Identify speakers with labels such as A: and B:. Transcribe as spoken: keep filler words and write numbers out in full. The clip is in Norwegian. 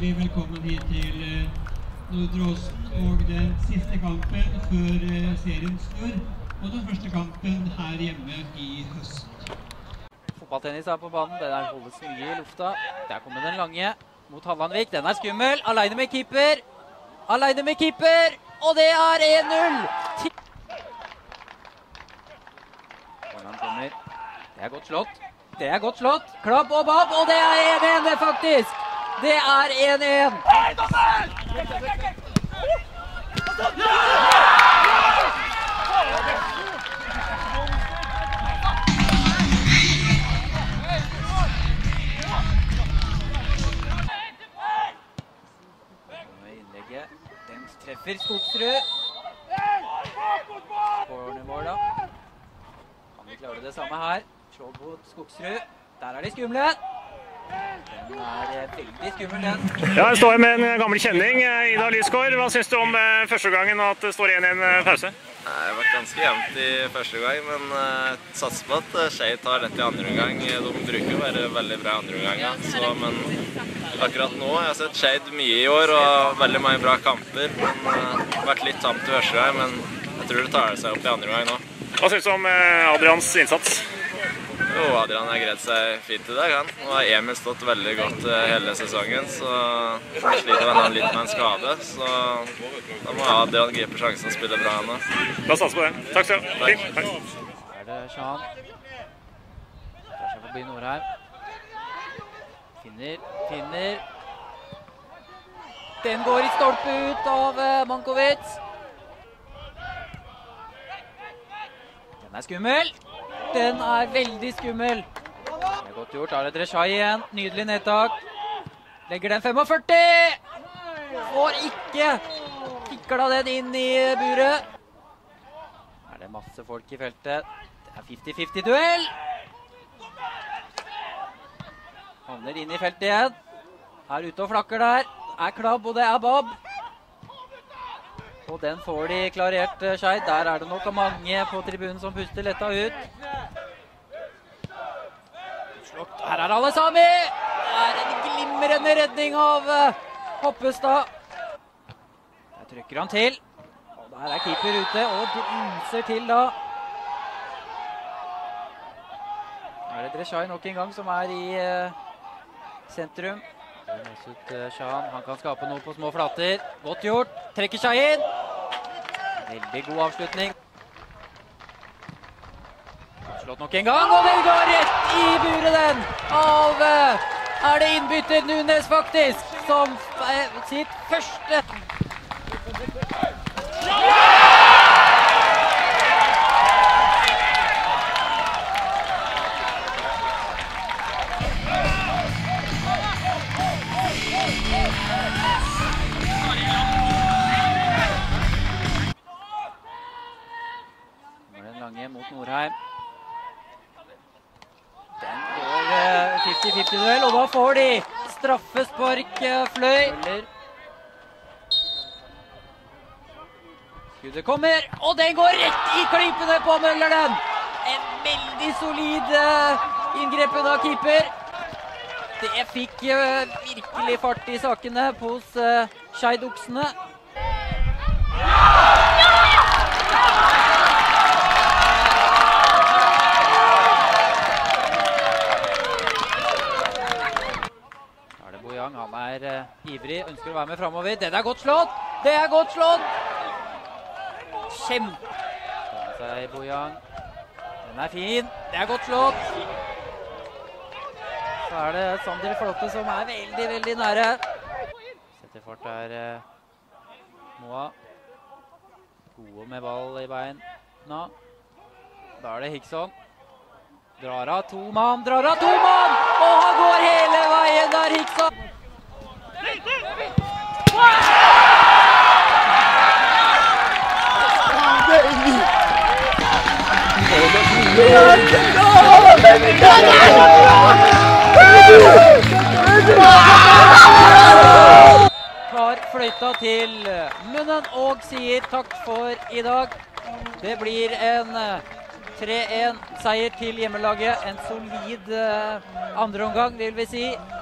A: vi velkommen hit til Nordre Åsen og den siste kampen før serien snur, og den første kampen her hjemme i høst.
B: Fotballtennis er på banen, den er holdes mye i lufta. Der kommer den lange mot Hallandvik, den er skummel, alene med keeper, alene med keeper, og det er en null! Hvordan kommer, det er godt slått, det er godt slått, klapp og babb, og det er en en faktisk! Det er en en! Innlegget, den treffer Skogsrud. Cornermål da. Kan vi klare det samme her? Slå mot Skogsrud. Der er de skumle. Den er veldig skummel, den.
C: Ja, jeg står med en gammel kjenning, Ida Lysgaard. Hva synes du om første gangen og at det står en en pause?
D: Det har vært ganske jevnt i første gang, men jeg satser på at Skeid tar dette i andre omgang. De bruker å være veldig bra i andre omganger, så men akkurat nå har jeg sett Skeid mye i år og veldig mange bra kamper. Men det har vært litt tamt i første gang, men jeg tror det tar seg opp i andre omgang nå.
C: Hva synes du om Adrians innsats?
D: Jo, Adrian har greid seg fint i dag, han. Og har Emil stått veldig godt hele sesongen, så jeg sliter med han litt med en skade, så da må Adrian gripe sjansen og spille bra nå.
C: La oss satse på det. Takk skal du ha.
B: Her er det Shan. Tar seg forbi Norheim. Finner, finner. Den går i stolpe ut av Mankovic. Den er skummel. Den er veldig skummel. Det er godt gjort. Da er det Dreshai igjen. Nydelig nedtak. Legger den femogførti. Får ikke. Kikla den inn i buret. Her er det masse folk i feltet. Det er femti femti duell. Havner inn i feltet igjen. Er ute og flakker der. Det er klabb og det er babb. Og den får de klarert, Skeid. Der er det nok mange på tribunen som puster letta ut. Her er Alesami! Det er en glimrende redning av Hoppestad. Der trykker han til. Og der er keeper ute og bruser til da. Her er det Dreshai nok en gang som er i sentrum. Mesut Shan, han kan skape noe på små flater. Godt gjort. Trekker seg inn. Veldig god avslutning. Slått nok en gang, og den går rett i buret den. Av, er det innbytter Nunes faktisk, som sitt første. Mot Norheim. Den går femti femti duell, og da får de straffespark Fløy. Skuddet kommer, og den går rett i klippene på Møller den. En veldig solid inngrepen av keeper. Det fikk virkelig fart i sakene hos Skeid-oksene. Han er uh, ivrig, ønsker å være med fremover. Den er godt slått! Det er godt slått! Kjempe! Tar seg Bojang. Den er fin. Det er godt slått! Så er det Sander Flotte som er veldig, veldig nære. Setter fart der uh, Moa. Gode med ball i bein. Nå. Da er det Hickson. Drar av to mann, drar av to mann! Og han går hele veien der, Hickson! Tar fløyta til munnen og sier takk for i dag. Det blir en tre en seier til hjemmelaget. En solid andre omgang, vil vi si.